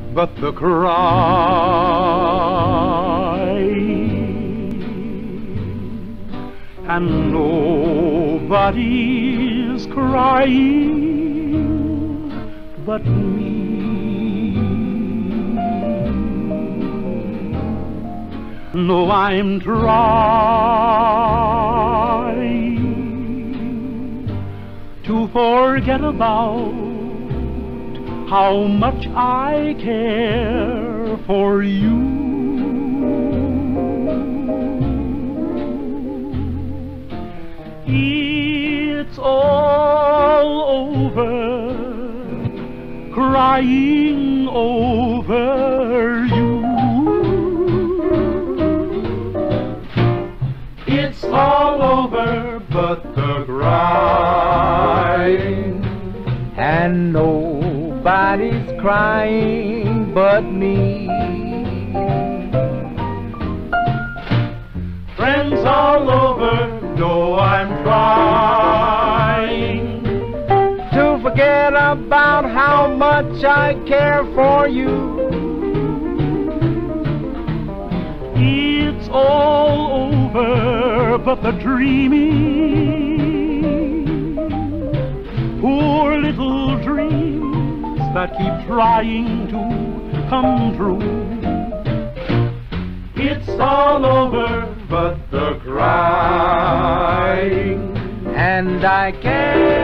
but the cry, and nobody's crying but me. No, I'm trying to forget about how much I care for you. It's all over, crying over you. It's all over but the crying, and nobody's crying but me. Friends all over know I'm trying to forget about how much I care for you. It's all over but the dreaming, poor little dreams that keep trying to come true. It's all over but the crying, and I can't